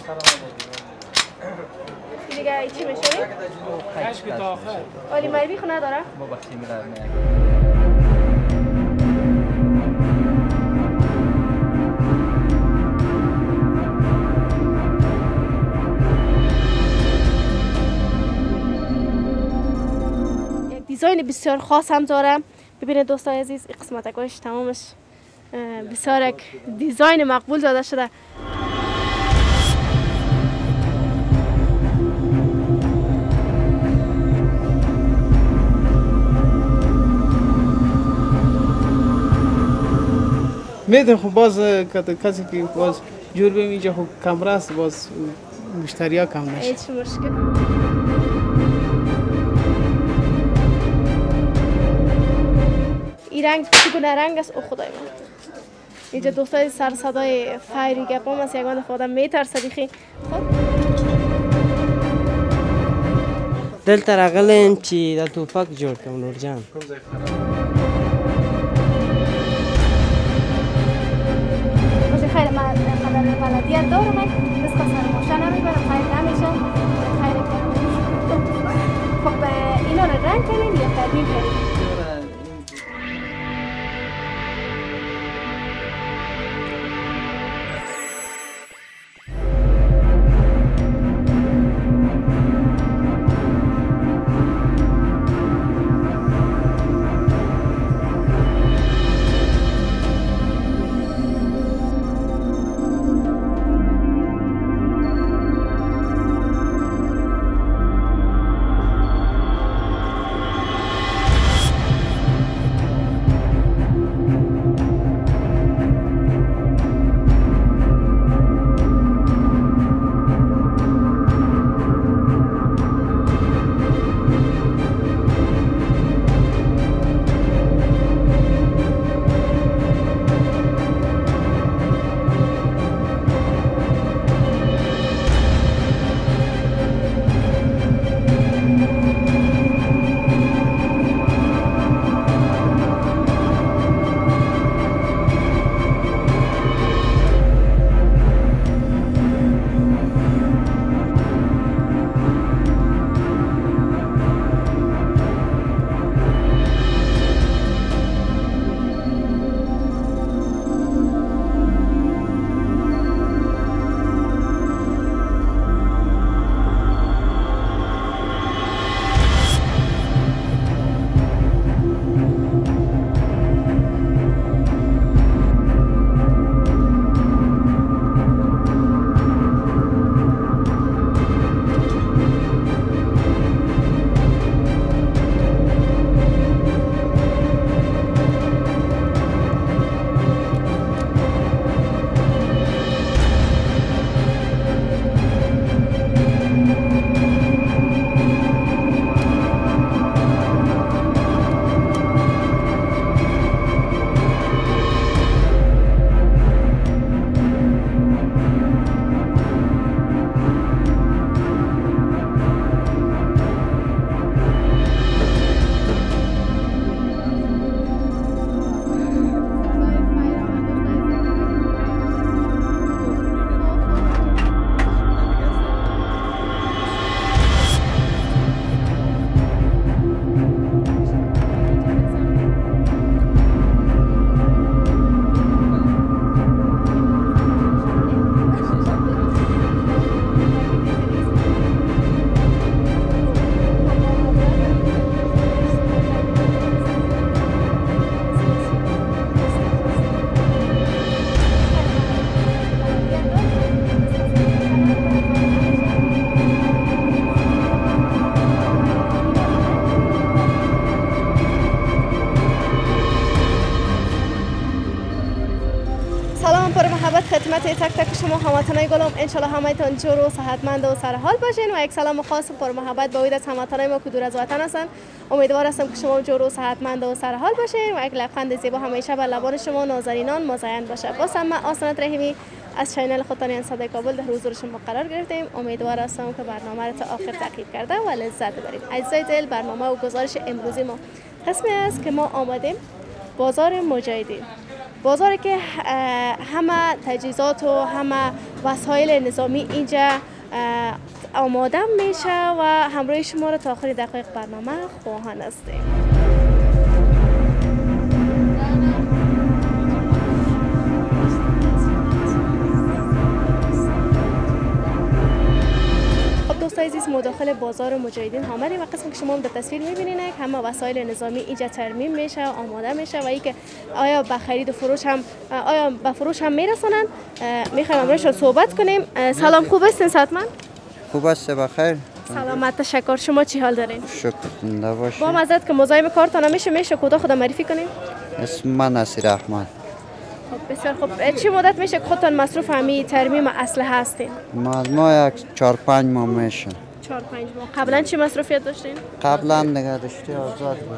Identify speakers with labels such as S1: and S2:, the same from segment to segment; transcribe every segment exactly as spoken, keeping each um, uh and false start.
S1: دیگه چی میشه؟
S2: کشک تا آخر.
S1: ولی مایبی خونه داره؟
S3: ما بخشی میدارم
S1: یک دیزاین بسیار خاص هم دارم. ببینید دوستان عزیز این قسمت اگاش تمامش بسیار یک دیزاین مقبول داده شده.
S4: میدونم خب باز کسی که باز جور بیم اینجا خب کمره است باز مشتری ها کم نشه.
S1: هیچ مشکل. این رنگ چگونه رنگ است او خدای من. اینجا دوستای سر صدای فایری گپام است یگان دفعه آدم میترسه دیخی. خب
S5: دلته راغلی چې د توپک جوړ کړم نورجان.
S1: خیلی من خبر بلدیت دارم بس سر ماشین نمیبرم خیلی نمیشه خیلی خب اینا رو رنگ کنید یا تبدیل کنید؟ خدمت تک تک شما هموطنای گلم انشالله همه‌تان جور و صحتمند و سرحال باشین و یک سلام خاص پر محبت با وید از هموطنای ما که دور از وطن هستند. امیدوار هستم که شما جور و صحتمند و سرحال باشین و یک لبخند زیبا همیشه بر لبان شما نازنینان مزین باشه. باز هم من آسنت رحیمی از چینل خودتان صدای کابل در حضور شما قرار گرفتیم. امیدوار هستم که برنامه را تا آخر تعقیب کرده و لذت ببرید. عزیزای دل، برنامه و گزارش امروزی ما قسمی است که ما آمدیم بازار مجاهدین، بازاری که همه تجهیزات و همه وسایل نظامی اینجا آماده میشه و همراه شما را تا آخر دقایق برنامه خواهان هستیم. دوستای عزیز، مداخل بازار مجاهدین آمدیم و قسم که شما در تصویر میبینید همه وسایل نظامی اینجا ترمیم میشه، آماده میشه و اینکه آیا به خرید و فروش هم آیا به فروش هم میرسونن. میخوایم امروز صحبت کنیم. سلام، خوب هستین ساتمن؟
S2: خوب است، بخیر.
S1: سلامت، تشکر. شما چی حال دارین؟
S2: شکر، زنده باشید.
S1: با مزد که مزاحم کارتان میشه میشه کوتاه خود معرفی کنیم.
S2: اسم من نصیر احمد.
S1: خب بسیار خوب. چی مدت میشه که خودتان مصروف همی ترمیم اسلحه هستین؟
S2: ما از ما یک چهار پنج ماه میشه.
S1: چهار پنج ماه. قبلا چی مصروفیت داشتین؟
S2: قبلا نگه داشتی آزاد بود.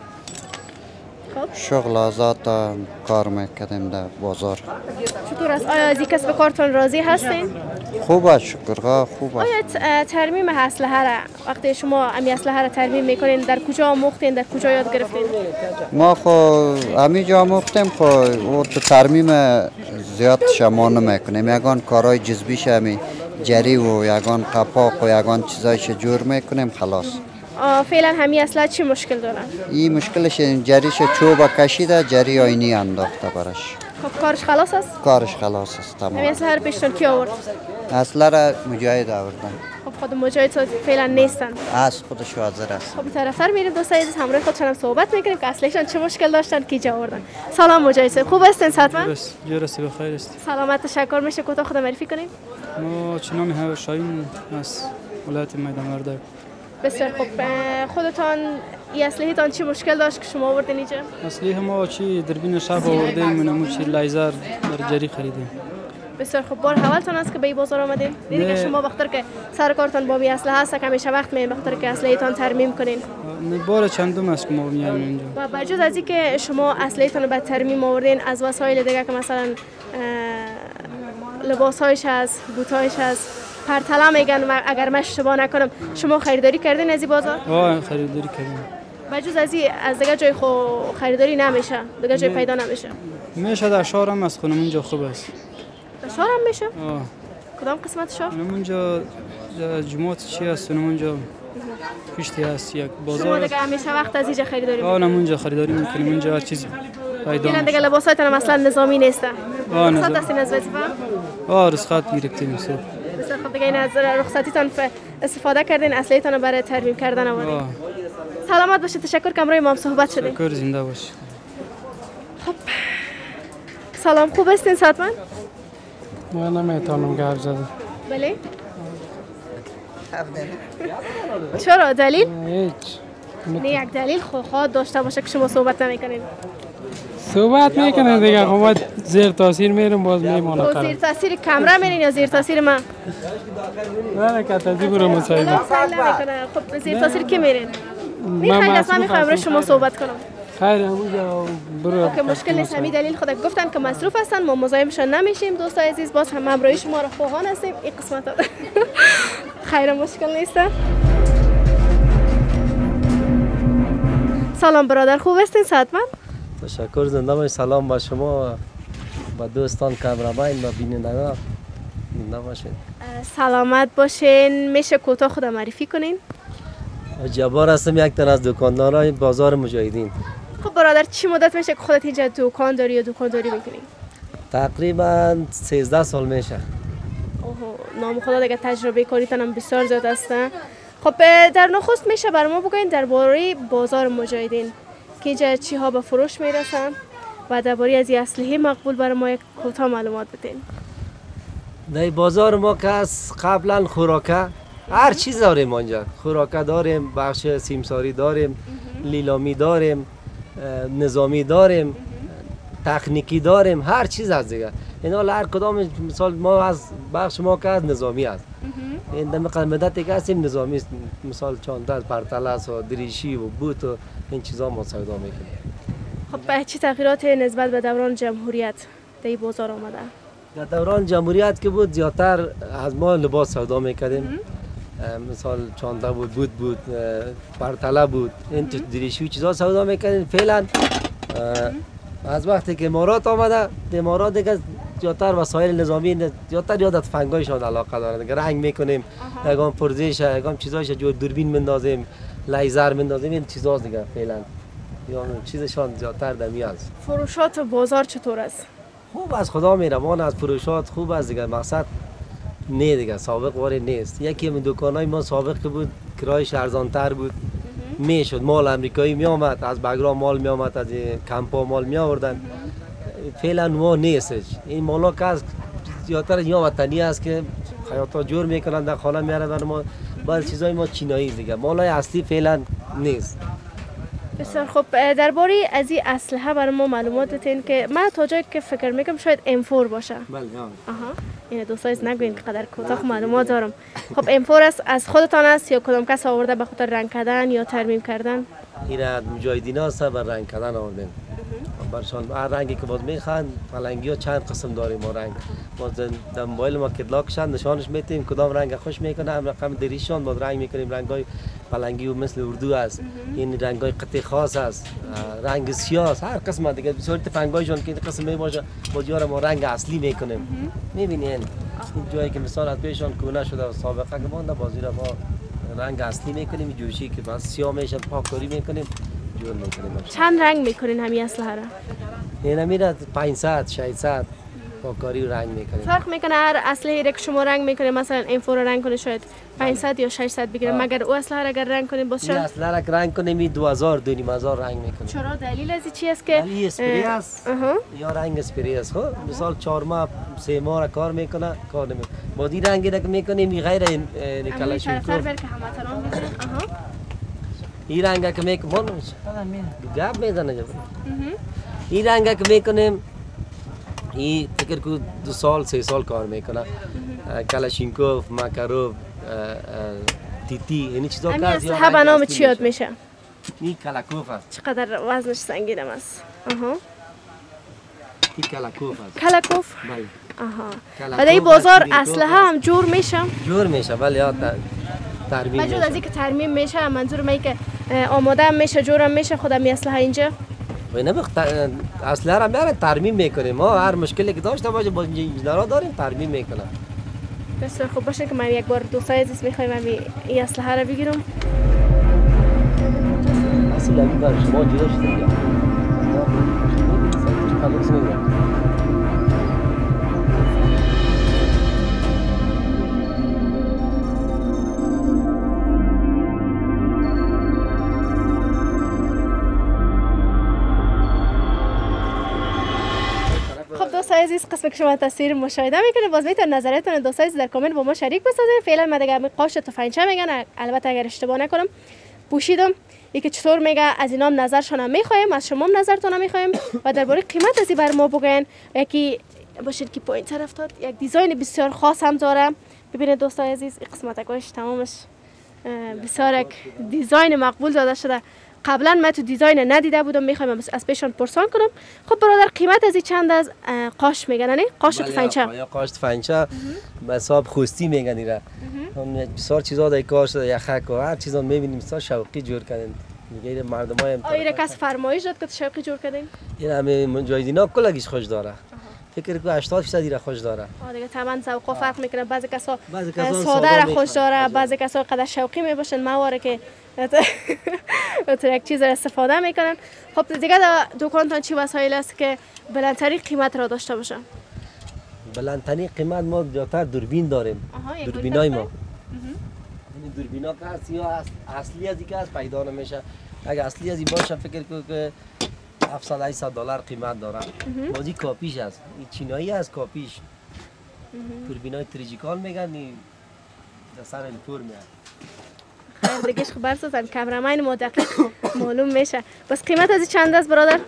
S1: خب
S2: شغل آزاد تا کار میکردیم در بازار.
S1: چطور است؟ آیا از این کسب کارتان راضی هستین؟
S2: خوب است، شکر، خوب است.
S1: آیا ترمیم اسلحه را وقتی شما امی اسلحه را ترمیم میکنین در کجا آموختین، در کجا یاد گرفتین؟
S2: ما خو امی جا آموختیم، خو او تو ترمیم زیاد شما نمیکنیم. یگان کارهای جزبیش همی جری و یگان قپاق و یگان چیزایش جور میکنیم خلاص.
S1: فعلا همی اسلحه چی مشکل دارن؟
S2: این مشکلش جریش چوب کشیده، جری آینی انداخته برش.
S1: خب کارش خلاص است؟
S2: کارش خلاص است تمام.
S1: همی اسلحه رو پیشتون کی آورد؟
S2: اسلحه را مجاهد آوردن.
S1: خب خود مجاهد فعلا نیستن؟
S2: از خودش حاضر است.
S1: خب طرفدار میریم دوستای عزیز، همراه خودشون هم صحبت میکنیم که اسلحه‌شان چه مشکل داشتن کی جا آوردن. سلام مجاهد، خوب هستین حتما؟
S3: بس جرسی بخیر است.
S1: سلامت، تشکر. میشه کوتاه خود معرفی کنیم؟
S3: ما چنان ها شاین از ولایت میدان وردک.
S1: بسیار خوب. خودتان این اسلحه‌تان چی مشکل داشت که شما آوردین اینجا؟
S3: اسلحه ما چی دربین شب آوردیم، منمو چی لیزر در جری خریدیم.
S1: بسیار خوب. بار اولتون است که به این بازار آمدین؟ دیگه شما وقتی که سر کارتان با این اسلحه هست که همیشه وقت میین وقتی که اسلحه‌تان ترمیم کنین؟
S3: بار چندم است که ما میایم اینجا.
S1: و بجز از اینکه شما اسلحه‌تان رو به ترمیم آوردین، از وسایل دیگه که مثلا لباسایش هست، بوتایش هست، پرتلا میگن و اگر من اشتباه نکنم شما خریداری کردین از این بازار؟
S3: آه خریداری کردیم.
S1: بجز از این از دیگه جای خو خریداری نمیشه؟ دیگه جای پیدا نمیشه؟
S3: میشه در شهر هم از خونم اونجا خوب است.
S1: در شهر هم میشه؟
S3: آه.
S1: کدام قسمت شهر؟
S3: اونجا جمعات چی است؟ اونجا کشتی هست یک بازار.
S1: شما دیگه همیشه وقت از اینجا خریداری
S3: آه اونجا خریداری میکنیم، اونجا چیز پیدا
S1: میشه. دیگه لباساتون مثلا نظامی نیست.
S3: آه
S1: رخصت هستین از وظیفه؟
S3: آه رخصت گرفتیم صبح.
S1: بسیار خوب. دیگه این از رخصتیتان استفاده کردین اسلحه‌تان رو برای ترمیم کردن آوردین. سلامت باشید، تشکر که امروز ما هم صحبت شدیم.
S3: تشکر، زنده باشید.
S1: خب سلام، خوب هستین ساتمن؟
S4: من نمیتونم گرد زدم.
S1: بله؟ چرا؟ دلیل؟
S4: هیچ.
S1: نه یک دلیل خود داشته باشه که شما صحبت نمیکنین.
S4: صحبت میکنه دیگه، خب زیر تاثیر میرم باز میمونه.
S1: خب زیر تاثیر کامرا میرین یا زیر تاثیر من؟
S4: نه نه که تاثیر برو مسایل.
S1: خب زیر تاثیر کی میرین؟ میخواین اصلا میخوایم رو شما صحبت کنم.
S4: خیر همونجا برو.
S1: که مشکل نیست، همین دلیل خود گفتن که مصروف هستن، ما مزاحمشان نمیشیم. دوستای عزیز باز هم همراهی شما رو خواهان هستیم این قسمت ها. خیر مشکل نیست. سلام برادر، خوب هستین حتما؟
S6: تشکر، زنده باشید. سلام با شما با دوستان کامرامین و بینندگان، زنده باشید.
S1: سلامت باشین. میشه کوتاه خود معرفی کنین؟
S6: جبار هستم، یک تن از دکاندارای بازار مجاهدین.
S1: خب برادر چی مدت میشه که خودت اینجا دکان داری یا دکانداری میکنی؟
S6: تقریبا سیزده سال میشه.
S1: اوه نام خدا، دیگه تجربه کاریتان هم بسیار زیاد است. خب در نخست میشه بر ما بگوین درباره بازار مجاهدین که اینجا چی ها به فروش میرسن و درباره از این اسلحه مقبول برای ما یک کوتاه معلومات بدین.
S6: در بازار ما که از قبلا خوراکه هر چیز داریم اینجا. خوراکه داریم، بخش سیمساری داریم، لیلامی داریم، نظامی داریم، تکنیکی داریم، هر چیز از دیگه. اینا هر کدام مثال ما از بخش ما که از نظامی است. این دم مدتی که هستیم نظامی است، مثال چانده، پرتلاس و دریشی و بوت و این چیزا ما سودا میکنیم.
S1: خب چه تغییرات نسبت به دوران جمهوریت در بازار آمده؟
S6: در دوران جمهوریت که بود زیادتر از ما لباس سودا میکردیم. مثال چانده بود، بود بود، پرتلا بود، این دریشی و چیزا سودا میکردیم. فعلا از وقتی که امارات آمده، امارات دیگه زیادتر وسایل نظامی زیادتر یاد تفنگایشان علاقه دارند. رنگ میکنیم، یگان پرزش، یگان چیزایش جو دوربین مندازیم، لیزر مندازیم، این چیزاست دیگه فعلا. یا چیزشان زیادتر دمی است.
S1: فروشات بازار چطور است؟
S6: خوب از خدا میروان از فروشات خوب است دیگه. مقصد نه دیگه سابق واری نیست. یکی از دکانای ما سابق که بود کرایش ارزانتر بود میشد، مال امریکایی می آمد، از بگرام مال می آمد، از کمپا مال می آوردن. فعلا ما نیستش. این مالا که از زیادتر یا وطنی است که خیاطا جور میکنن در خانه میارن ما. بعضی چیزای ما چینایی دیگه، مالای اصلی فعلا نیست.
S1: بسیار خوب. درباره از این اسلحه برای ما معلومات دادین که من تا جایی که فکر میکنم شاید ام فور باشه.
S6: بله.
S1: آها. این دوستای نگوین که قدر کوتاه معلومات دارم. خب ام فور است از خودتان است یا کدام کس آورده به خاطر رنگ کردن یا ترمیم کردن؟
S6: این از مجاهدینا است بر رنگ کردن آوردن. برشان هر رنگی که باز میخوان پلنگی ها چند قسم داریم ما رنگ. باز در موبایل ما کتلاکشان نشانش میتیم کدام رنگ خوش میکنه، هم رقم دریشان باز رنگ میکنیم. رنگای پلنگی و مثل اردو است، این رنگای قطعه خاص است، رنگ سیاه است، هر قسم دیگه بسیار تفنگایشون که قسم می باشه باز یار ما رنگ اصلی میکنیم. میبینین این جایی که مثال از پیشان کونه شده و سابقه که مونده بازی را ما رنگ اصلی میکنیم. جوشی که باز سیاه میشه پاککاری میکنیم جور میکنیم.
S1: چند رنگ میکنین همین اسلحه را؟
S6: اینا میره پانصد ششصد پاککاری رنگ میکنیم.
S1: فرق میکنه هر اسلحه را که شما رنگ میکنید، مثلا ام فور رنگ کنه شاید پانصد یا ششصد بگیره، مگر او اسلحه را اگر رنگ کنید باز
S6: این اسلحه را رنگ کنیم می دو هزار دو نیم هزار رنگ میکنیم.
S1: چرا دلیل از چی است که
S6: دلیل اسپری است یا رنگ اسپری است؟ خب مثال چهار ماه سه ماه را کار میکنه کار نمیکنه. با دی رنگی را که میکنیم غیر این کلاشینکوف این رنگ که میکنیم گپ میزنه جب این رنگ که میکنیم این فکر کو دو سال سه سال کار میکنه. کلاشینکوف، ماکاروف، تیتی یعنی چیزا
S1: همین اسلحه به نام چی یاد میشه؟
S6: این کلاکوف است.
S1: چقدر وزنش سنگین است؟ آها.
S6: این کلاکوف است.
S1: کلاکوف؟
S6: بله.
S1: آها. و در این بازار اسلحه هم جور میشه؟
S6: جور میشه ولی یا ترمیم میشه.
S1: مجرد از اینکه ترمیم میشه منظور می که آماده هم میشه جور هم میشه خودم این اسلحه اینجا؟
S6: و نه اسلحه را میارن ترمیم میکنیم. ما هر مشکلی که داشته باشه با انجینرها داریم ترمیم میکنن.
S1: بسیار خوب باشه که من یک بار دوستای عزیز میخوایم این اسلحه را بگیرم.
S6: اصلا این بر شما جدا شده یا
S1: دوستای عزیز قسم که شما تصویر مشاهده میکنید باز میتونید نظرتون دوستای عزیز در کامنت با ما شریک بسازید. فعلا من دیگه قاش تفنگچه میگن، البته اگر اشتباه نکنم پوشیدم. یکی چطور میگه از اینام نظرشون هم میخوایم، از شما هم نظرتون هم میخوایم و درباره قیمت ازی بر ما بگین. یکی باشید که پایین طرف داد یک دیزاین بسیار خاص هم داره. ببینید دوستای عزیز این قسمت گوش تمامش بسیار یک دیزاین مقبول داده شده. قبلا من تو دیزاین ندیده بودم، میخوایم از پیشان پرسان کنم. خب برادر قیمت ازی چند از قاش میگن نه؟ قاش تفنگچه.
S6: یا قاش تفنگچه به حساب خوستی میگن ایرا. هم بسیار چیزا در کار شده، یخک و هر چیزا میبینیم بسیار شوقی جور کردن. میگه مردمای هم
S1: آیره کس فرمایش داد که شوقی جور کردین؟
S6: این همه مجاهدینا کلگیش خوش داره. فکر کنم هشتاد درصد ایرا خوش داره.
S1: آ دیگه طبعا ذوق فرق میکنه. بعضی کسا ساده را خوش داره، بعضی کسا قدر شوقی میباشن مواره که تو یک چیز استفاده میکنن. خب دیگه در دکانتان چی وسایل است که بلندترین قیمت را داشته باشه؟
S6: بلندترین قیمت ما زیادتر دوربین داریم. دوربینای ما. این دوربینا که هست یا اصلی از اینکه از پیدا نمیشه. اگه اصلی از این باشه فکر کنم که هفتصد هشتصد دلار قیمت داره. بازی کاپیش است. این چینایی است کاپیش. دوربینای تریجیکال میگن این دسر الفور میاد.
S1: خیر دیگه خبر سازن کامرامین ما دقیق معلوم میشه. بس قیمت از چند است برادر؟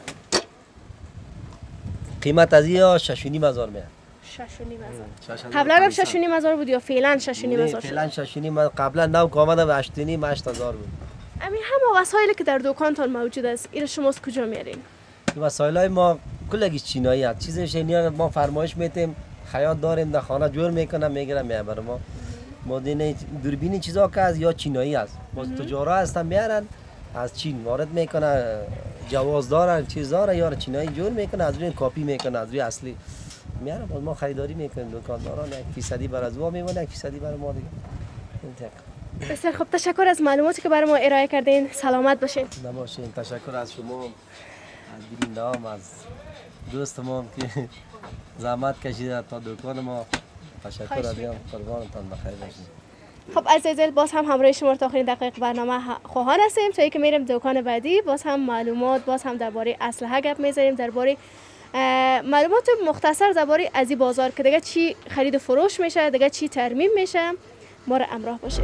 S6: قیمت از یا شش و نیم هزار میاد.
S1: شش و نیم هزار. قبلا هم شش و نیم هزار بود یا فعلا شش و نیم هزار؟
S6: فعلا شش و نیم. قبلا نو که آمده به هشت و نیم هشت هزار بود.
S1: همین همه وسایلی که در دکانتان موجود است اینا شما از کجا میارین؟
S6: این وسایلای ما کلگیش چینایی است. چیزش اینه ما فرمایش میتیم خیاط داریم در خانه جور میکنم میگیرم میبرم. ما مدین دوربین چیزا که از یا چینایی است. باز تجارا هستن میارن از چین وارد میکنه، جواز دارن چیز داره یا چینایی جور میکنه از روی کاپی میکنه از روی اصلی میارم باز ما خریداری میکنیم دکانداران یک فیصدی بر از او میمونه یک فیصدی بر ما دیگه.
S1: بسیار خب تشکر از معلوماتی که برای ما ارائه کردین. سلامت باشین.
S6: نباشین. تشکر از شما، از بیننده هم، از دوست ما که زحمت کشیده تا دکان ما. تشکر از هم. قربانتان بخیر باشین.
S1: خب عزیزان باز هم همراه شما تا آخرین دقایق برنامه خواهان هستیم تا اینکه میریم دکان بعدی. باز هم معلومات، باز هم درباره اسلحه گپ میزنیم، درباره معلومات مختصر درباره از این بازار که دیگه چی خرید و فروش میشه، دیگه چی ترمیم میشه. ما را همراه باشید.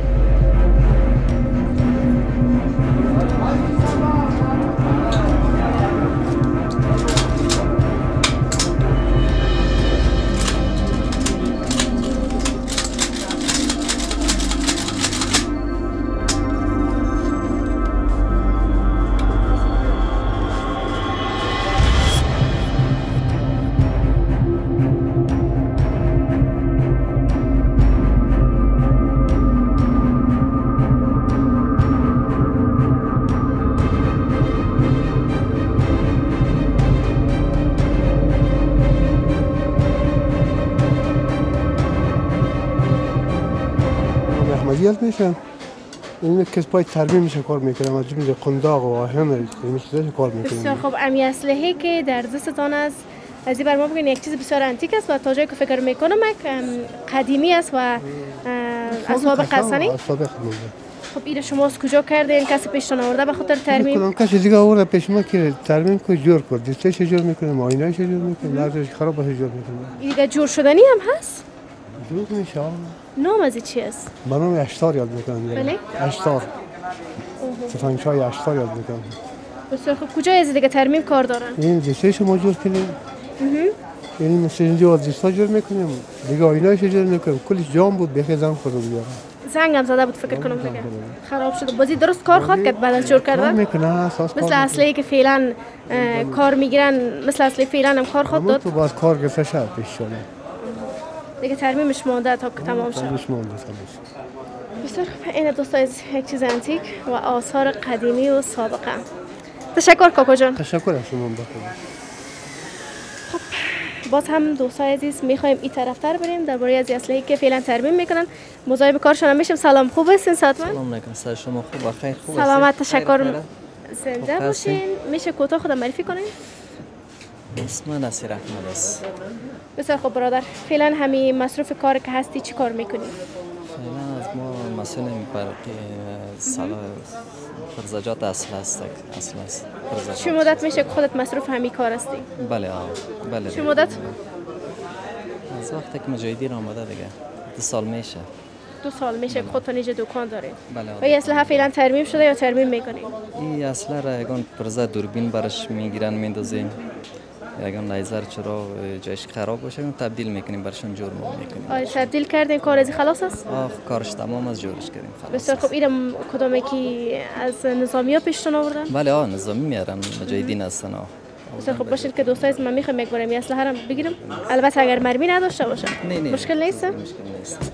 S7: احمدیت میشم. این کس پای ترمیم میشه کار میکنم، از جمله قنداق و آهن این چیزا کار میکنم.
S1: بسیار خوب. امی اسلحه‌ای که در دستتان است از این بر ما بگین یک چیز بسیار انتیک است و تا جایی که فکر میکنم قدیمی است و اسباب قدسنی.
S7: اسباب قدیمی.
S1: خب این شما از کجا کردین؟ کسی پیشتون آورده به خاطر ترمیم؟
S7: کسی دیگه آورده پیش ما که ترمیم کو جور کرد. دستش جور میکنه، آینه‌اش جور میکنه، لازمش خراب باشه جور میکنه.
S1: این دیگه جور شدنی هم هست؟
S7: جور میشه.
S1: نام از چی است؟
S7: به نام اشتار یاد میکنم.
S1: بله؟
S7: اشتار. سفنگچای اشتار یاد میکنم.
S1: بسیار خوب. کجا از دیگه ترمیم کار دارن؟
S7: این دستش ما جور کنیم. یعنی مثل اینجا دستا جور میکنیم. دیگه آینه‌اش جور میکنیم. کلش جام بود بخی زنگ خورده بیارم.
S1: زنگ هم زده بود فکر کنم دیگه. خراب شده. بازی درست کار خواهد کرد بعد از جور کردن؟
S7: میکنه اساس
S1: مثل اصلی که فعلا کار میگیرن، مثل اصلی فعلا هم کار خواهد داد.
S7: تو باز کار گرفته شد پیش شده.
S1: دیگه ترمیمش مونده تا که تمام شد.
S7: ترمیمش مونده.
S1: بسیار خوب. این دوستا از یک چیز انتیک و آثار قدیمی و سابقه. تشکر کاکو جان.
S7: تشکر از شما. بخیر.
S1: خب باز هم دوستای عزیز میخوایم این طرفتر بریم درباره از اسلحه‌ای که فعلا ترمیم میکنن. مزاحم کارشون میشیم. سلام، خوب هستین ساتمن؟
S8: سلام علیکم. سر شما خوب بخیر؟ خوب
S1: سلامت. تشکر. زنده باشین. میشه کوتاه خودم معرفی کنین؟
S8: اسم من نصیر احمد است.
S1: بسیار خوب برادر. فعلا همین مصروف کار که هستی چی کار میکنی؟
S8: فعلا از ما مسئله میپرقی سلا فرزجات اصل است. اصل است.
S1: چه مدت میشه که خودت مصروف همین کار هستی؟
S8: بله آه. بله.
S1: چه مدت؟
S8: از وقتی که مجاهدین آمده دیگه. دو سال میشه.
S1: دو سال میشه که خودتون اینجا دکان دارید.
S8: بله.
S1: و این اسلحه فعلا ترمیم شده یا ترمیم میکنید؟
S8: این اسلحه را یگان پرزه دوربین برش میگیرن میندازیم. یگان لیزر چرا جایش خراب باشه تبدیل میکنیم برشون جور میکنیم.
S1: آره تبدیل کردین کار از خلاص است؟
S8: آه کارش تمام از جورش کردیم خلاص.
S1: بسیار خوب. اینم کدومی که از نظامی‌ها پیشتون آوردن؟
S8: بله آه نظامی میارن مجاهدین هستن آه.
S1: بسیار خوب. باشید که دوستای من میخوام یک بارم اسلحه رو بگیرم. البته اگر مرمی نداشته باشه.
S8: نه نه.
S1: مشکل نیست؟
S8: مشکل نیست.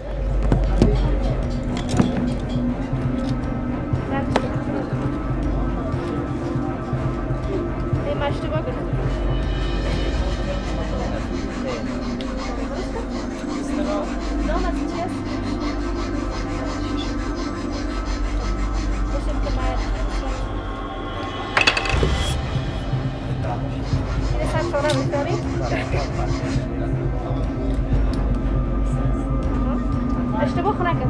S1: اشتباه نکردم.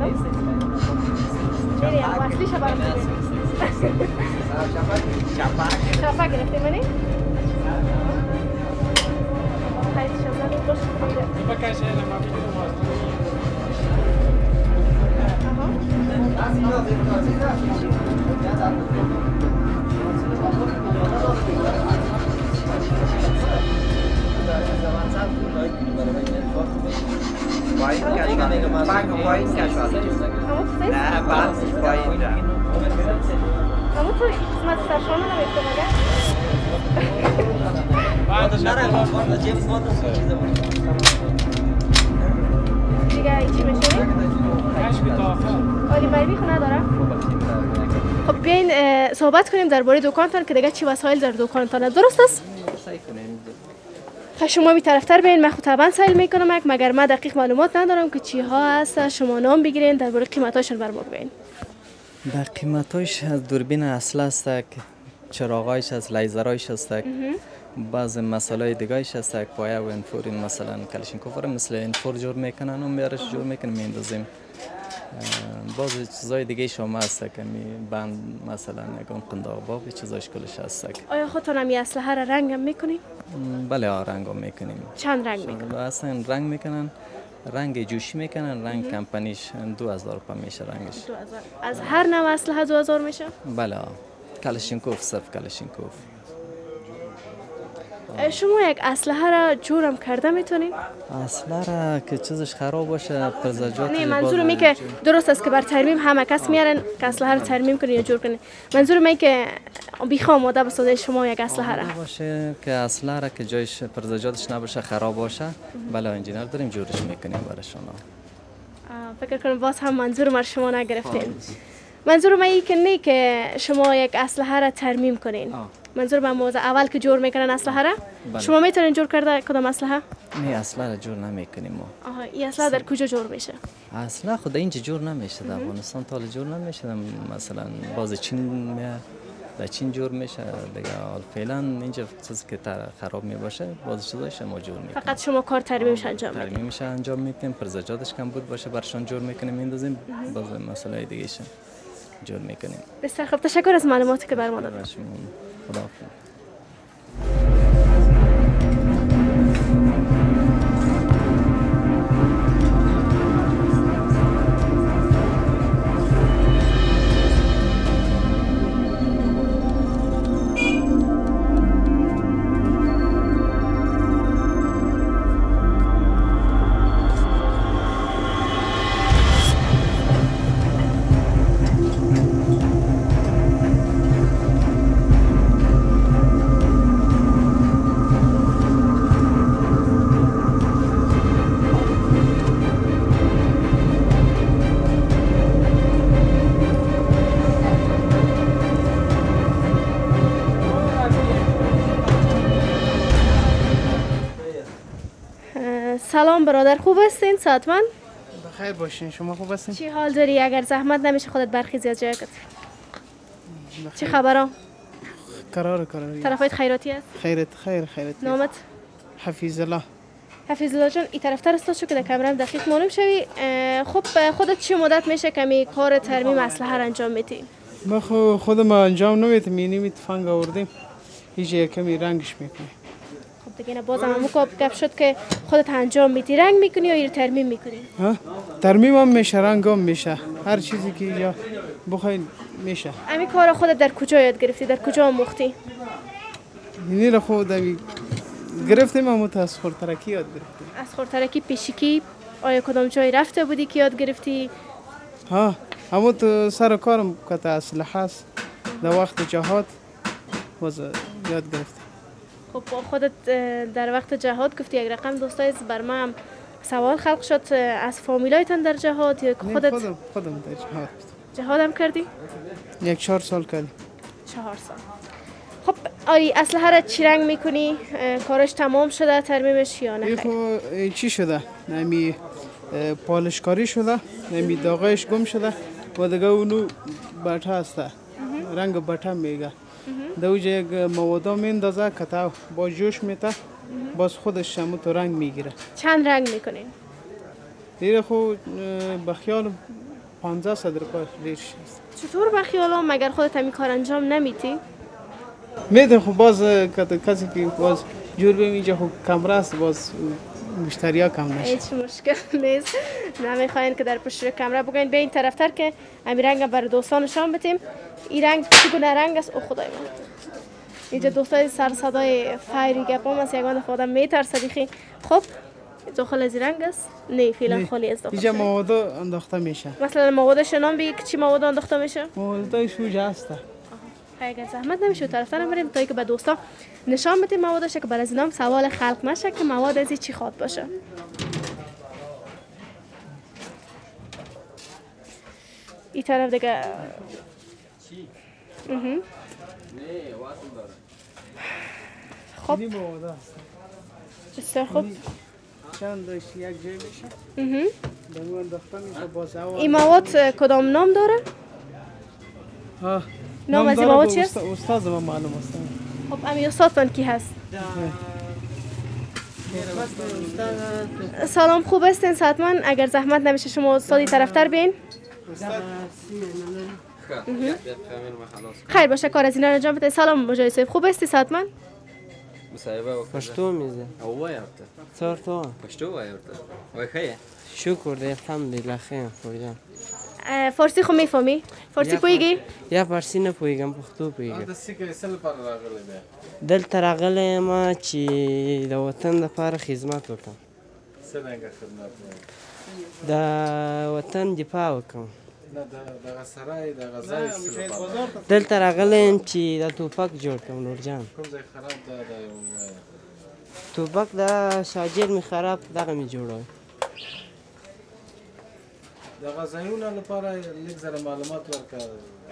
S1: میری اصلیش برام بگید. چپا گرفتی منی؟ خیلی شما باش خوبه.
S4: بکشه نما بگیرم.
S1: اما تو قسمت سرشانه نمیفته مگه؟ دیگه چی میشه؟ آلی مرمی خونه داره؟ خب بیاین صحبت کنیم درباره دکانتان که دیگه چی وسایل در دکانتان درست است؟ خب شما می طرفتر بین من خود طبعا سایل میکنم یک مگر من دقیق معلومات ندارم که چی ها هست شما نام بگیرین درباره قیمتاشون بر ما بگین.
S8: در قیمتاش از دوربین اصل است که چراغایش از لیزرایش است بعض مسائل دیگه‌ایش است که پایه و انفور مثلا کلاشینکوف مثل انفور جور میکنن و میارش جور میکنن میندازیم باز چیزای دیگه شما هست که می بند مثلا یکم قنداق باب چیزاش کلش هست.
S1: آیا خودتون هم اسلحه را رنگ هم میکنین؟
S8: بله رنگ هم میکنیم.
S1: چند رنگ میکنن؟
S8: اصلا رنگ میکنن رنگ جوشی میکنن رنگ کمپانیش دو هزار روپیه میشه رنگش.
S1: دو هزار. از هر نوع اسلحه دو هزار میشه؟
S8: بله کلاشینکوف صرف کلاشینکوف.
S1: شما یک اسلحه را جورم کرده میتونین؟
S8: اسلحه را که چیزش خراب باشه پرزجات
S1: نه منظورم اینه که درست است که بر ترمیم همه کس میارن که اسلحه را ترمیم کنین یا جور کنین. منظورم اینه که بیخوام آماده بسازه شما یک اسلحه را
S8: باشه که اسلحه را که جایش پرزجاتش نباشه خراب باشه بله انجینر داریم جورش میکنیم برای شما.
S1: فکر کنم باز هم منظورم از شما نگرفتین. منظورم اینه که نه که شما یک اسلحه را ترمیم کنین. منظور به موضوع اول که جور میکنن اسلحه را شما میتونین جور کرده کدام اسلحه؟
S8: نه اسلحه را جور نمیکنیم ما.
S1: آها این اسلحه در کجا جور میشه؟
S8: اسلحه خود اینجا جور نمیشه در افغانستان تا جور نمیشه مثلا باز چین میاد در چین جور میشه دیگه فعلا اینجا چیزی که خراب میباشه باز چیزایش ما جور میکنیم.
S1: فقط شما کار ترمیمش انجام میدین؟
S8: ترمیمش انجام میدیم پرزجاتش کم بود باشه برشان جور میکنیم میندازیم باز مسئله دیگه شه جور میکنیم.
S1: بسیار خوب تشکر از معلوماتی که برام دادید.
S8: خدا
S1: سلام برادر خوب هستین؟ ساعتمند؟
S4: بخیر باشین شما خوب هستین؟
S1: چی حال داری؟ اگر زحمت نمیشه خودت برخی زیاد جای کت. چی خبرها؟
S4: قرار قرار
S1: طرفایت خیراتی است؟
S4: خیرت خیر خیرت
S1: نامت؟
S4: حفیظ الله.
S1: حفیظ الله جان این طرفتر استاد شو که در کامرام دقیق معلوم شوی. خب خودت چی مدت میشه کمی کار ترمیم اسلحه را انجام میدی؟
S4: ما خودم انجام نمیدم مینیم تفنگ آوردیم هیچ کمی رنگش میکنیم.
S1: خب دیگه بازم همون گپ شد که خودت انجام میدی رنگ میکنی یا ترمیم میکنی؟
S4: ها ترمیم هم میشه رنگ هم میشه هر چیزی که یا بخواین میشه.
S1: همین کار خودت در کجا یاد گرفتی؟ در کجا آموختی؟
S4: اینی را خود گرفتیم اما از خورترکی یاد گرفتیم.
S1: از خورترکی پیشکی آیا کدام جای رفته بودی که یاد گرفتی؟
S4: ها اما تو سر کارم که اسلحه است در وقت جهاد باز یاد گرفتیم.
S1: خب خودت در وقت جهاد گفتی یک رقم دوستای بر من سوال خلق شد از فامیلایتان در جهاد یا خودت؟
S4: خودم خودم در جهاد
S1: جهاد هم کردی؟
S4: یک چهار سال کردیم.
S1: چهار سال. خب آری اسلحه را چی رنگ میکنی؟ کارش تمام شده ترمیمش یا نه؟
S4: خب چی شده؟ نمی پالش کاری شده نمی داغش گم شده و دیگه اونو بټه هسته رنگ بټه میگه دوجه یک مواد میندازه کتا با جوش میته باز خودش همون تو رنگ میگیره.
S1: چند رنگ میکنین؟
S4: دیگه خب بخیال پانزده صد روپای ریش است.
S1: چطور بخیال هم مگر خودت همین کار انجام نمیتی؟
S4: میده خب باز کسی که باز جور بیم اینجا خب کمره است باز مشتری ها کم نشه.
S1: هیچ مشکل نیست. نمیخواین که در پشت کمره بگوین به این طرفتر که همین رنگ برای دوستان نشان بدیم. این رنگ چگونه رنگ است؟ او خدای من اینجا دوستای سر صدای فایری گپ هم از یگان دفعه آدم میترسه دیخی. خب داخل از رنگ است؟ نه فعلا خالی از داخل.
S4: اینجا مواد انداخته میشه.
S1: مثلا موادش نام بگی که چی مواد انداخته میشه؟
S4: مواد شوجه است.
S1: اگر زحمت نمیشه طرفتر بریم تا که به دوستا نشان بدیم موادش که بر از اینام سوال خلق نشه که مواد از چی خواد باشه. این طرف دیگه خب بسیار خوب.
S4: چند داشت یک جای میشه
S1: اها.
S4: در اون انداخته میشه باز هوا.
S1: این مواد کدام نام داره؟
S4: ها
S1: نام از این مواد چی است؟
S4: استاد ما معلوم است.
S1: خب امی استادتان کی هست؟ سلام، خوب هستین صحتمند؟ اگر زحمت نمیشه شما استادی طرفتر بین. خیر باشه، کار از اینا انجام بده. سلام مجاهد صاحب، خوب هستی صحتمند؟
S5: پشتو میزه چهار تا
S9: پشتو وایورده وای خیه
S5: شکر دی الحمدلله خیر خوردم.
S1: فارسی خو میفهمی؟ فارسی پویگی؟
S5: یا فارسی نه پویگم، پښتو پویگم. دلته راغلی ما چې د وطن لپاره خدمت وکړم.
S9: څه څنګه خدمت
S5: د وطن دفاع وکړم.
S9: نه دغه سرای دغه ځای
S5: دلته راغلی یم چې د ټوپک جوړ کړم نورجان.
S9: کوم ځای خراب ده د
S5: ټوپک د شاجر می خراب دغه می جوړوي.
S9: دغه ځایونه لپاره لږ زره معلومات ورکړه.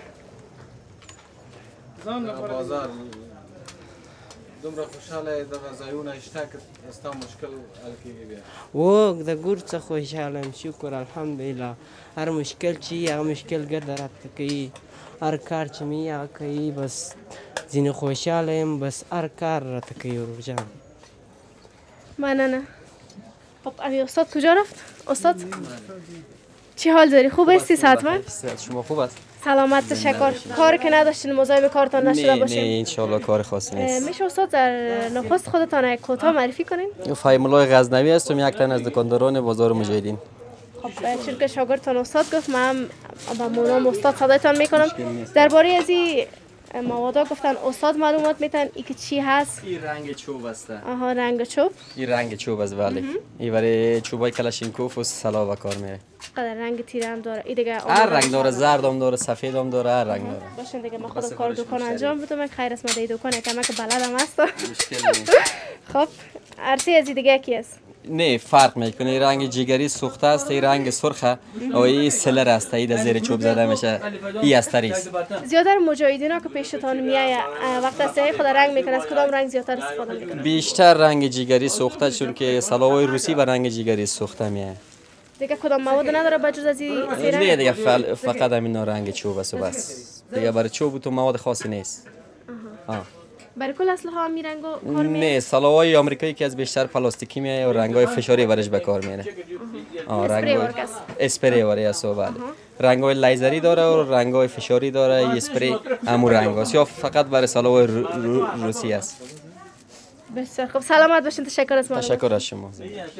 S9: ځان لپاره بازار دومره خوشحاله دغه ځایونه شته که ستا مشکل حل کېږي بیا.
S5: و د ګور څخه خوشحاله یم، شکر الحمدلله. هر مشکل چې وي هغه مشکل ګرده راته کوي، هر کار چې مې هغه کوي. بس ځینې خوشحاله یم، بس هر کار راته کوي ورور جان.
S1: مننه. خب امی استاد کجا رفت؟ استاد چی حال داری؟ خوب هستی صحتمند؟
S10: شما خوب است؟
S1: سلامت، تشکر. کار که نداشتین مزاحم کارتان نشده باشین؟
S10: نه نه انشالله کار خاصی نیست.
S1: میشه استاد در نخست خودتان یک کوتاه معرفی کنین؟
S10: فهیم الله غزنوی هستم، یک تن از دکانداران بازار مجاهدین.
S1: خب چون که شاگردتان استاد گفت، من با نام استاد صدایتان میکنم. درباره از این موادا گفتن استاد معلومات میتن ای که چی هست؟
S10: این رنگ چوب است.
S1: آها رنگ چوب.
S10: این رنگ چوب است ولی. این برای چوبای کلاشینکوف و سلا و کار میره.
S1: قدر رنگ تیره هم داره. این دیگه
S10: هر رنگ داره، زرد هم داره، سفید هم داره، هر رنگ داره.
S1: باشین دیگه، من خودم کار دکان انجام بدم. خیر است من دکان کمک بلدم است.
S10: مشکل نیست.
S1: خب ارسی از دیگه کی است؟
S10: نه فرق میکنه. رنگ جگری سوخته است، این رنگ سرخه و این سلر است. این زیر چوب زده میشه. این استری است.
S1: زیادتر مجاهدینا که پیشتان میایه وقت است خود رنگ میکنه، از کدام رنگ زیادتر استفاده میکنه؟
S10: بیشتر رنگ جگری سوخته، چون که سلاح‌های روسی به رنگ جگری سوخته میایه.
S1: دیگه کدام مواد نداره بجز از این رنگ؟
S10: نه دیگه فقط همین رنگ چوب است و بس. دیگه برای چوب تو مواد خاصی نیست. آه.
S1: برای کل اسلحه هم می رنگو کار میه؟
S10: نه، سلاح‌های آمریکایی که از بیشتر پلاستیکی میایه و رنگ‌های فشاری برش به کار میره. آه رنگ‌های اسپری وری است و بله. رنگ‌های لیزری داره و رنگ‌های فشاری داره. اسپری همون رنگ است یا فقط برای سلاح‌های رو رو روسی است.
S1: بسیار خوب، سلامت باشین. تشکر از معلومات.
S10: تشکر از شما.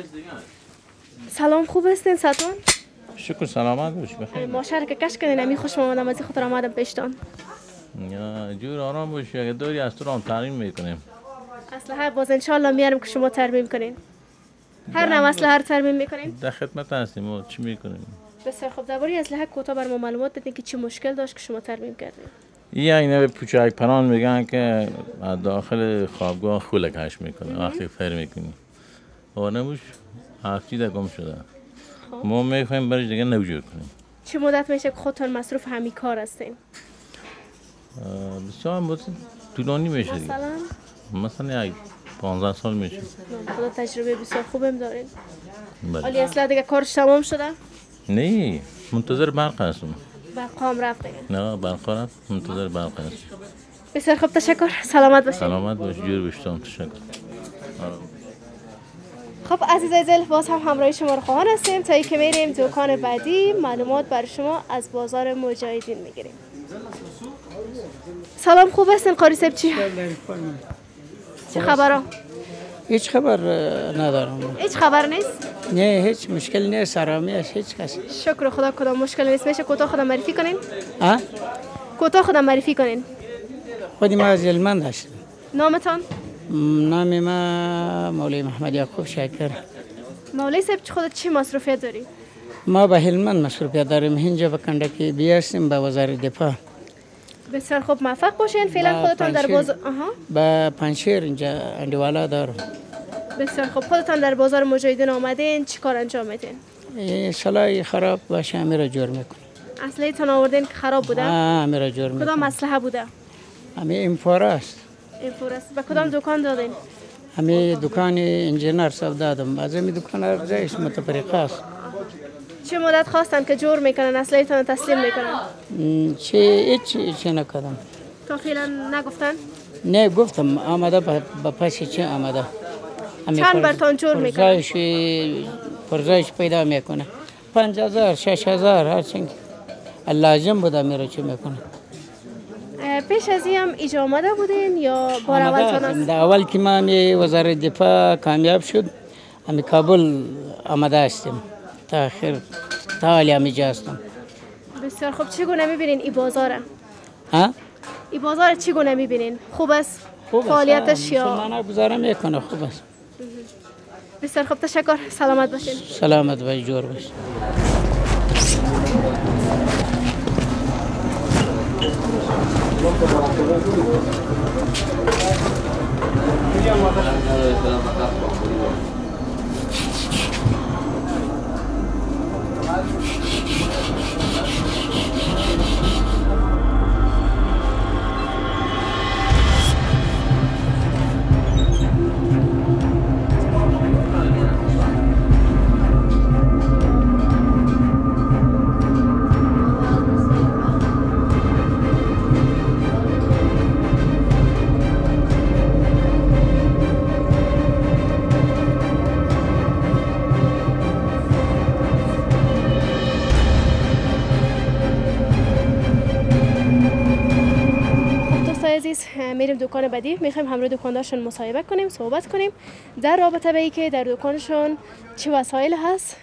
S1: سلام، خوب هستین صحتمند؟
S11: شکر سلامت باش بخیر.
S1: ما شهر که کش کردین، امی خوش اومدم، از خاطر آمدم پیشتان.
S11: یا جور آرام باش، اگه داری از تو رام ترمیم میکنیم.
S1: اسلحه باز انشالله میارم که شما ترمیم کنین. هر نوع اسلحه رو ترمیم میکنین؟
S11: در خدمت هستیم و چی میکنیم.
S1: بسیار خوب، درباره اسلحه کوتاه بر ما معلومات بدین که چه مشکل داشت که شما ترمیم کردین.
S11: یا اینا به پوچک پنان میگن که داخل خوابگاه خوله کش میکنه وقتی فر میکنی. و نموش هفتی در گم شده. ما میخوایم برش دیگه نوجود کنیم.
S1: چه مدت میشه که خودتان مصروف همین کار هستین؟
S11: بسیار مدت طولانی میشه دیگه.
S1: مثلا؟
S11: مثلا یک پانزده سال میشه.
S1: خدا تجربه بسیار خوبم دارین.
S11: بله.
S1: ولی اصلا دیگه کارش تمام شده؟
S11: نه، منتظر برق هستم.
S1: برق هم رفت دیگه؟
S11: نه برق رفت، منتظر برق هستم.
S1: بسیار خوب، تشکر. سلامت باشین.
S11: سلامت باش، جور بشتم. تشکر.
S1: خب عزیزای دل، باز هم همراه شما رو خواهان هستیم تا که میریم دکان بعدی معلومات بر شما از بازار مجاهدین میگیریم. سلام، خوب هستین قاری صاحب؟ چی چه خبرها؟
S12: هیچ خبر ندارم.
S1: هیچ خبر نیست؟
S12: نه هیچ مشکل نیست، آرامی است، هیچ کسی.
S1: شکر خدا، کدام مشکل نیست. میشه کوتاه خودم معرفی کنین؟
S12: ها؟
S1: کوتاه خودم معرفی کنین.
S12: خودی ما از هلمند هستم.
S1: نامتان؟
S12: نام ما مولوی محمد یعقوب شاکر.
S1: مولوی صاحب خودت چی مصروفیت داری؟
S12: ما به هلمند مصروفیت داریم. اینجا به کندکی بی هستیم به وزارت دفاع.
S1: بسیار خوب، موفق باشین. فعلا خودتان در بازار آها
S12: با پنشیر اینجا اندوالا دارم.
S1: بسیار خوب، خودتان در بازار مجاهدین آمدین، چی کار انجام میدین؟
S12: سلاح خراب باشه همه را جور میکنیم.
S1: اسلحه تان آوردین که خراب بوده؟
S12: آه همه را جور میکنیم.
S1: کدام اسلحه بوده؟
S12: همه امفور است.
S1: امفور است. به کدام دکان دادین؟
S12: همه دکان انجینر سودا دادم. از همین دکان هر جایش متفرقه است.
S1: چه مدت خواستن که جور میکنن اسلحه‌تان تسلیم میکنن؟
S12: چه هیچ چه نکردم.
S1: تا فعلا نگفتن؟
S12: نه گفتم آمده با پس چه آمده.
S1: چند برتان جور میکنن؟
S12: پرزایش پرزایش پیدا میکنه. پنج هزار شش هزار هر چند لازم بوده میره چه میکنه.
S1: پیش از این هم ایجا آمده بودین یا بار اول تان است؟
S12: اول که ما می وزارت دفاع کامیاب شد همی کابل آمده هستیم تا آخر تا حالی همی جا هستم.
S1: بسیار خوب. چگونه میبینین این بازاره؟
S12: ها؟
S1: این بازار چگونه میبینین؟ خوب است؟
S12: خوب
S1: فعالیتش یا؟
S12: مسلمانه گذاره میکنه خوب است.
S1: بسیار خوب تشکر. سلامت باشین.
S12: سلامت و جور باشین.
S1: میریم دکان بعدی، میخوایم همراه دکاندارشون مصاحبه کنیم، صحبت کنیم در رابطه به اینکه در دکانشون چه وسایل هست.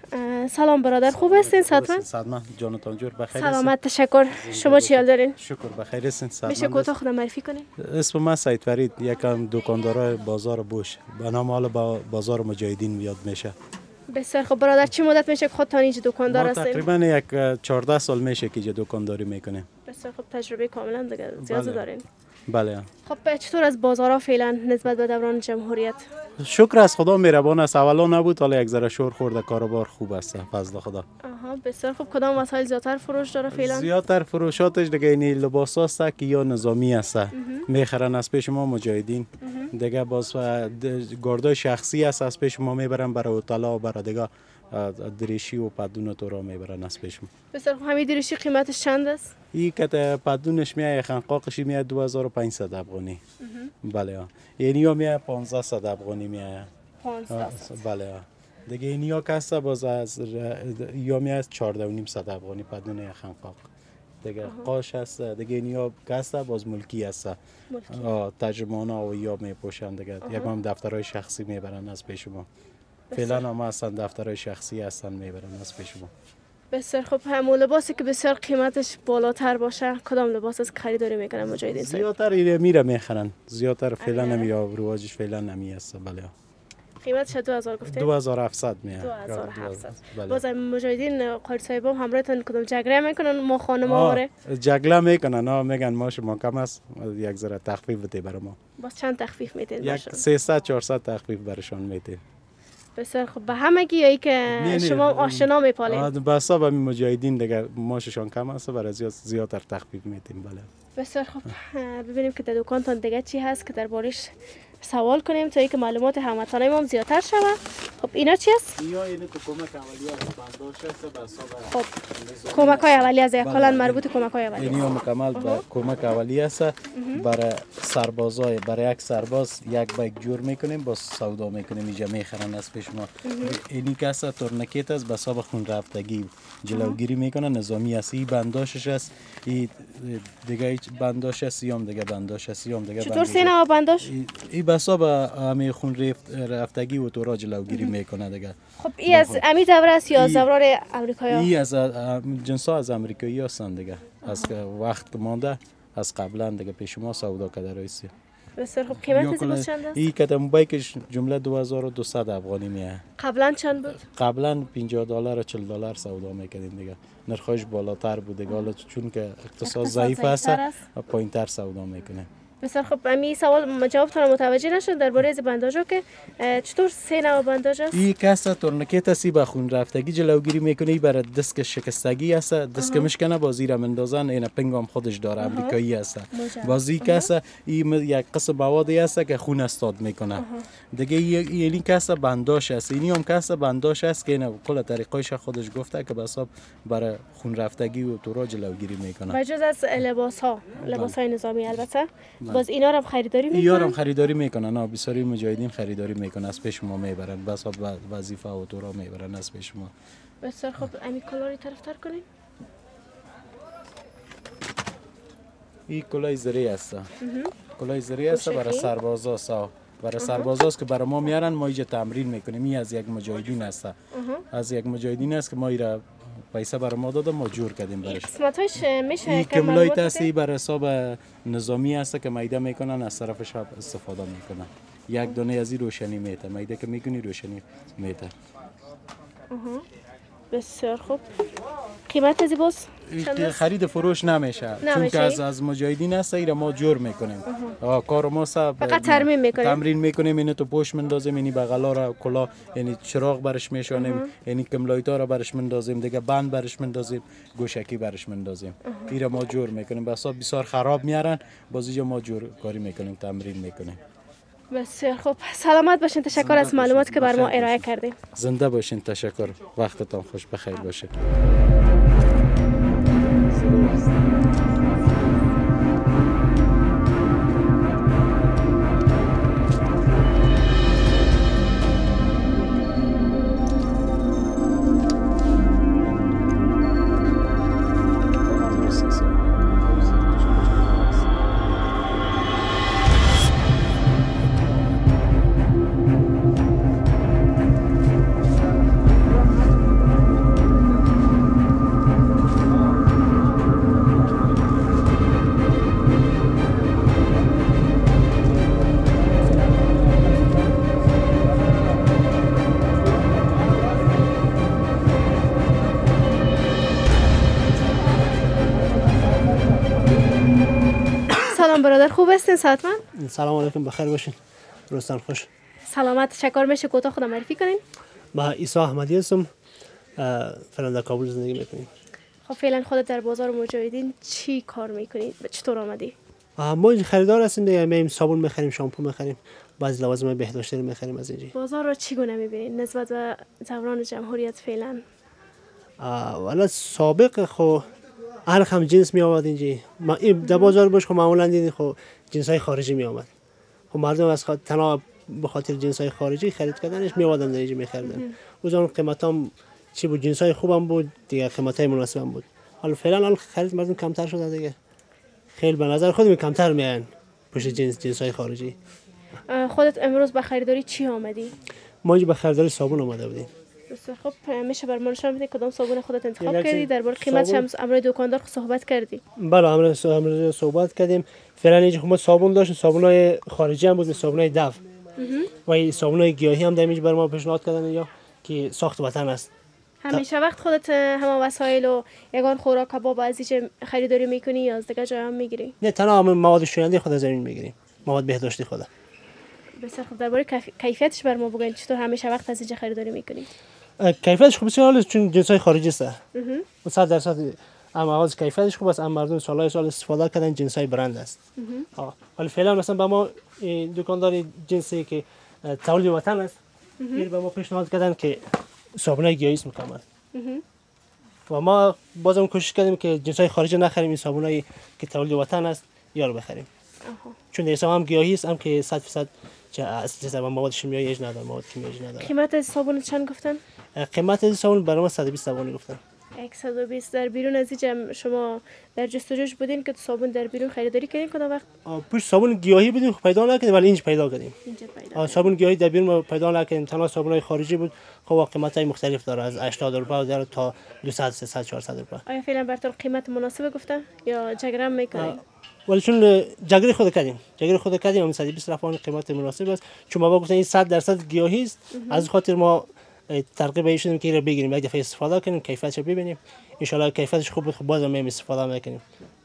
S1: سلام برادر، خوب هستین؟ صحتمند؟
S13: صحتمند جانتان جور بخیر.
S1: سلامت، تشکر. شما چی حال دارین؟
S13: شکر بخیر هستین. صحتمند.
S1: میشه کوتاه خودم معرفی کنین؟
S13: اسم من سید فرید، یکم دکاندارای بازار بوش به نام حالا با بازار مجاهدین یاد میشه.
S1: بسیار خب برادر، چه مدت میشه که خودتان اینجا دکاندار هستین؟
S13: تقریبا یک چهارده سال میشه که اینجا دکانداری میکنیم.
S1: بسیار خب، تجربه کاملا دیگه زیاد دارین.
S13: بله.
S1: خب چطور از بازارها فعلا نسبت به دوران جمهوریت؟
S13: شکر از خدا مهربان است. اولا نبود، حالا یک ذره شور خورده، کاروبار خوب است فضل خدا.
S1: آها، بسیار خوب. کدام وسایل زیادتر فروش داره فعلا؟
S13: زیادتر فروشاتش دیگه این لباس است که یا نظامی است. میخرن از پیش ما مجاهدین. دیگه باز گاردای شخصی است، از پیش ما میبرن برای هتل‌ها و برای دیگه دریشی و پدون تو را میبرن از پیش ما.
S1: بسیار خوب. همین دریشی قیمتش چند است؟
S13: این که پدونش میاد خنقاقش میاد دو هزار و پانصد افغانی. بله. اینیا میاد پانصد افغانی میاد.
S1: پانصد.
S13: بله. دیگه اینیا کاسه باز از یا میاد چهارده و نیم صد افغانی پدون خنقاق. دیگه قاش هست. دیگه اینیا کاسه باز ملکی است. ترجمانا و یا میپوشن دیگه. یک هم دفترهای شخصی میبرن از پیش ما. فعلا هم اصلا دفترهای شخصی هستن میبرن از پیش ما.
S1: بسیار خوب. همون لباسی که بسیار قیمتش بالاتر باشه کدام لباس از خریداری میکنن مجاهدین؟
S13: زیادتر میره میخرن. زیادتر فعلا نمیاد، رواجش فعلا نمی است. بله.
S1: قیمتش دو هزار گفتید؟
S13: دو هزار و هفتصد میاد.
S1: دو هزار و هفتصد. باز مجاهدین قائد صاحب هم همراهتون کدام جگره میکنن ما خانم آوره؟
S13: جگله میکنن. ها میگن ما شما کم است، یک ذره تخفیف بده برای ما.
S1: باز چند تخفیف میدین؟
S13: یک سیصد چهارصد تخفیف برشان میدین.
S1: بسیار خوب. به همگی یا ای که شما آشنا میپالین؟
S13: بس با مجاهدین دیگه ماششان کم است، برای زیاد زیادتر تخفیف میدیم. بله.
S1: بسیار خوب. ببینیم که در دکانتان دیگه چی هست که در بارش سوال کنیم تا اینکه معلومات هموطنان ما زیادتر شود. خب اینا چی است؟
S13: اینا اینه که کمک اولیه است، برداشت است.
S1: خب کمک های اولیه از کلا مربوط کمک های اولیه.
S13: اینا مکمل به کمک اولیه است. برای سربازای برای یک سرباز یک بیگ جور میکنیم، با سودا میکنیم، اینجا میخرن از پیش ما. اینی که است تورنیکت است، به حساب خون رفتگی جلوگیری میکنه، نظامی است. این بنداشش است، این دیگه بنداش است، یام دیگه بنداش است، یام دیگه.
S1: چطور سینه بنداش؟
S13: این به حساب همه خون رفتگی و تو را جلوگیری میکنه دیگه.
S1: خب این از امی دوره است یا از دوران امریکایی؟
S13: این از جنس ها از امریکایی هستند دیگه. از وقت مانده از قبلا دیگه پیش ما سودا کرده رئیسی.
S1: بسیار خوب. قیمت از چند است؟
S13: این که موبایلش جمله دو هزار و دویست افغانی میه.
S1: قبلا چند بود؟
S13: قبلا پنجاه دلار و چهل دلار سودا میکردیم دیگه. نرخش بالاتر بود دیگه، حالا چون که اقتصاد ضعیف است پایینتر سودا میکنه.
S1: بسیار خب. امی سوال جوابتون متوجه نشد درباره از بنداژا که چطور سه نوع بنداژ است؟
S13: این کاسه تورنیکت است با خون رفتگی جلوگیری میکنه، برای دست شکستگی است، دست میشکنه بازی را مندازن. این پنگام خودش داره، امریکایی است. بازی کاسه این یک قسم موادی است که خون استاد میکنه. دیگه این کاسه بنداژ است. اینی هم کاسه بنداژ است که اینا کل طریقایش خودش گفته که به حساب برای خون رفتگی و تورا جلوگیری میکنه.
S1: بجز از لباس ها، لباس های نظامی البته. باز اینا رو هم خریداری میکنن؟
S13: اینا رو هم خریداری میکنن. نه بسیاری مجاهدین خریداری میکنن، از پیش ما میبرن، بس وظیفه و تورا میبرن از پیش ما.
S1: بسیار خوب. امی کلاری طرفتر کنین.
S13: این کلاه زری است. کلاه زری است برای سربازا است. برای سربازا است که برای ما میارن، ما اینجا تمرین میکنیم. این از یک مجاهدین است. از یک مجاهدین است که ما ایرا پیسه برای ما داده، ما جور کردیم برش.
S1: قسمتاش میشه
S13: این کملای تاسی برای حساب نظامی است که میده میکنن، از طرف شب استفاده میکنن. یک دونه از این روشنی میته، میده که میکنی روشنی میته.
S1: بسیار خوب. قیمت ازی باز
S13: خرید فروش نمیشه، چون که از از مجاهدین است. ایرا ما جور میکنیم. کار ما سب
S1: فقط ترمیم میکنیم.
S13: تمرین میکنیم. اینو تو پوش مندازیم، یعنی بغلا را کلا، یعنی چراغ برش میشانیم، یعنی کملایتا را برش مندازیم، دیگه بند برش مندازیم، گوشکی برش مندازیم. ایرا ما جور میکنیم. بسا بسیار خراب میارن، بازی ما جور کاری میکنیم، تمرین میکنیم.
S1: بسیار خوب. سلامت باشین. تشکر از معلوماتی که بر ما ارائه کردین.
S13: زنده باشین. تشکر. وقتتان خوش بخیر باشه.
S1: برادر خوب هستین؟ سلامت؟
S14: سلام علیکم، بخیر باشین. روزتان خوش.
S1: سلامت. تشکر. میشه کوتاه خودم معرفی کنین؟
S14: با عیسی احمدی هستم، فعلا در کابل زندگی میکنیم.
S1: خب فعلا خودت در بازار مجاهدین چی کار میکنید؟ چطور آمدی؟
S14: ما اینجا خریدار هستیم دیگه، مییم صابون میخریم، شامپو میخریم، بعضی لوازم بهداشتی میخریم از اینجا.
S1: بازار رو چگونه میبینید نسبت به دوران جمهوریت فعلا؟
S14: والا سابق خو هر هم جنس می آمد اینجا. ما این در بازار باش خو معمولا دیدین خو جنس های خارجی می آمد. خو مردم از خاطر تنها به خاطر جنس های خارجی خرید کردنش می آمدن در اینجا می خریدن. اون قیمت هم چی بود، جنس های خوبم بود دیگه، قیمت های مناسب هم بود. حالا فعلا حال خرید مردم کمتر شده دیگه. خیلی به نظر خودم کمتر میان پشت جنس جنس های خارجی.
S1: خودت امروز به خریداری چی آمدی؟
S14: ما اینجا به خریداری صابون آمده بودیم.
S1: بسیار خب. میشه بر ما نشون بدی کدام صابون خودت انتخاب کردی؟ درباره قیمتش هم امروز دکاندار صحبت کردی؟
S14: بله امروز امروز صحبت کردیم. فعلا اینجا ما صابون داشتیم، صابونای خارجی هم بود، صابونای دو. و این صابونای گیاهی هم در اینجا بر ما پیشنهاد کردن یا که ساخت وطن است.
S1: همیشه وقت خودت همه وسایل و یگان خوراک کباب از اینجا خریداری میکنی یا از دیگه جای هم میگیری؟
S14: نه، تنها هم مواد شوینده خود از زمین میگیریم، مواد بهداشتی خود.
S1: بسیار خب. درباره کیفیتش بر ما بگین، چطور همیشه وقت از اینجا خریداری میکنی؟
S14: کیفیتش خوب بسیار است، چون جنسای خارجی است. صد درصد اما از کیفیتش خوب است، اما مردم سالهای سال استفاده کردن جنسای برند است. ها ولی فعلا مثلا با ما دکاندار جنسی که تولید وطن است، این به ما پیشنهاد کردن که صابونای گیاهی است مکمل. و ما بازم کوشش کردیم که جنسای خارجی نخریم، این صابونایی که تولید وطن است یا رو بخریم. چون این هم گیاهی است، هم که صد درصد چه اصل مواد شیمیایی اج نداره، مواد کیمیایی نداره.
S1: قیمت از صابون چند گفتن؟
S14: قیمت از صابون برای ما صد و بیست صابون گفتن.
S1: صد و بیست. در بیرون از اینجا شما در جستجوش بودین که صابون در بیرون خریداری کردین کدام وقت؟
S14: پوش صابون گیاهی بودیم پیدا نکردیم، ولی اینج پیدا کردیم.
S1: اینجا پیدا.
S14: صابون گیاهی در بیرون پیدا نکردیم، تنها صابونای خارجی بود. خب قیمتای مختلف داره، از هشتاد روپیه تا دویست سیصد چهارصد روپیه.
S1: آیا فعلا براتون قیمت مناسب گفتن یا جگرم میکنین؟
S14: ولی چون جگری خود کردیم، جگری خود کردیم اون صد و بیست رفعان قیمت مناسب است. چون ما گفتن این صد درصد گیاهی است، از خاطر ما ترغیب این شدیم که این رو بگیریم، یک دفعه استفاده کنیم، کیفیتش رو ببینیم. ان شاء الله کیفیتش خوب بود، خب بازم ما استفاده میکنیم.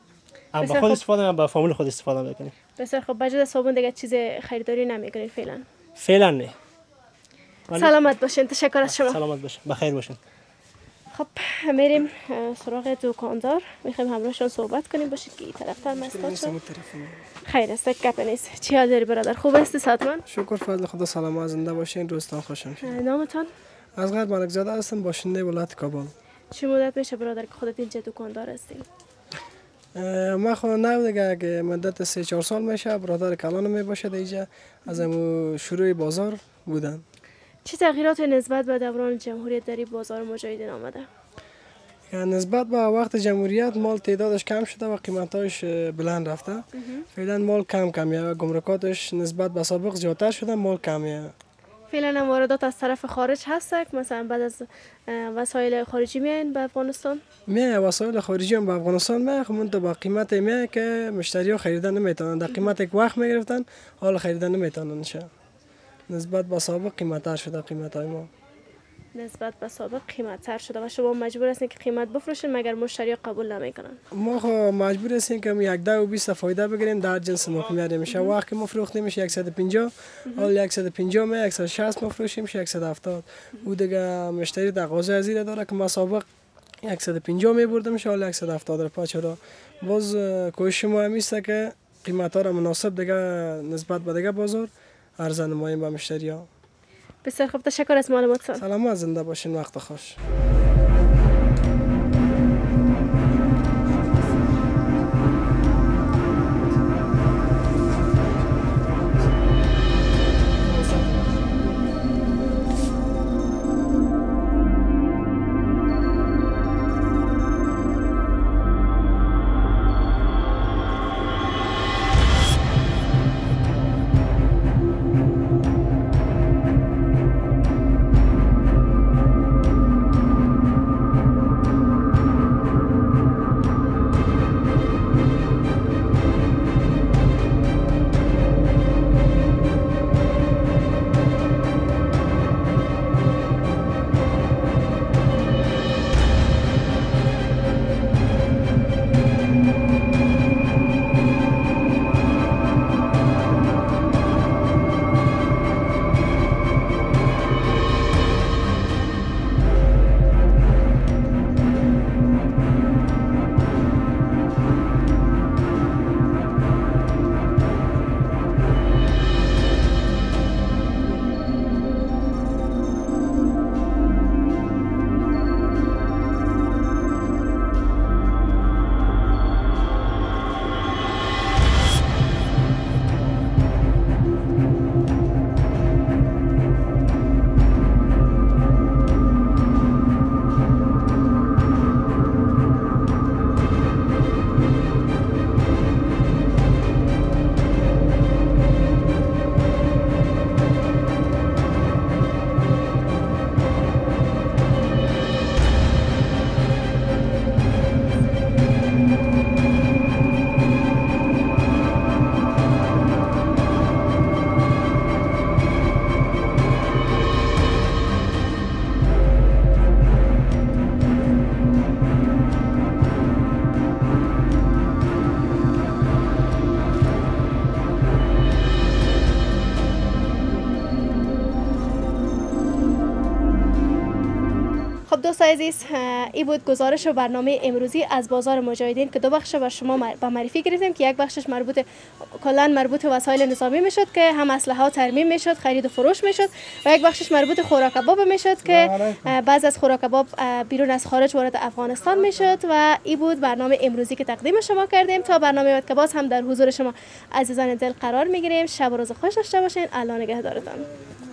S14: هم به خود استفاده هم به فامیل خود استفاده میکنیم.
S1: بسیار خب. بجد صابون دیگه چیز خریداری نمیکنین فعلا؟
S14: فعلا نه.
S1: سلامت باشین. تشکر از شما.
S14: سلامت باشین. بخیر باشین.
S1: خب میریم سراغ دکاندار، میخوایم همراهشون صحبت کنیم. باشید که این طرف تر مستاد شد. خیر است، گپ نیست. چی حال داری برادر؟ خوب هستی ساتمن؟
S15: شکر فضل خدا. سلام، زنده باشین، روزتان خوش.
S1: نامتان؟
S15: اصغر ملک زاده هستم، باشنده ولایت کابل.
S1: چه مدت میشه برادر که خودت اینجا دکاندار هستی؟
S15: ما خود نو دیگه که مدت سه چهار سال میشه. برادر کلان می باشه اینجا، از همون شروع بازار بودن.
S1: چه تغییرات نسبت به دوران جمهوریت در بازار مجاهدین آمده؟
S15: نسبت به وقت جمهوریت مال تعدادش کم شده و قیمتاش بلند رفته. فعلا مال کم کمیه، گمرکاتش نسبت به سابق زیادتر شده، مال کمیه.
S1: فعلا واردات از طرف خارج هست، مثلا بعد از وسایل خارجی میاین به افغانستان؟
S15: میای وسایل خارجی هم به افغانستان میای، خب منتها با قیمت میای که مشتری ها خریدن نمیتونن. در قیمت یک وقت میگرفتن، حالا خریدن نمیتونن شه. نسبت به سابق قیمت‌تر شده قیمت های ما.
S1: نسبت به سابق قیمت‌تر شده و شما مجبور هستین که قیمت بفروشین مگر مشتری قبول نمیکنن؟
S15: ما خو مجبور هستیم که یک ده و بیست فایده بگیریم. در جنس ما میاره میشه وقت که ما فروختیم میشه صد و پنجاه، حالا صد و پنجاه می صد و شصت ما فروشیم میشه صد و هفتاد. او دیگه مشتری تقاضا از این داره که ما سابق صد و پنجاه می بردم میشه حالا صد و هفتاد. پاچرا باز کوشش ما همیشه که قیمت ها را مناسب دیگه نسبت به دیگه بازار عرضه نماییم به مشتری ها.
S1: بسیار خوب، تشکر از معلوماتتان.
S15: سلامت، زنده باشین، وقت خوش.
S1: دوست عزیز، این بود گزارش و برنامه امروزی از بازار مجاهدین که دو بخش بر شما به معرفی گرفتیم که یک بخشش مربوط کلا مربوط وسایل نظامی میشد که هم اسلحه ها ترمیم میشد، خرید و فروش میشد و یک بخشش مربوط خوراک کباب میشد که بعض از خوراک کباب بیرون از خارج وارد افغانستان میشد و این بود برنامه امروزی که تقدیم شما کردیم. تا برنامه بعد که باز هم در حضور شما عزیزان دل قرار میگیریم. شب و روز خوش داشته باشین. الله نگهدارتان.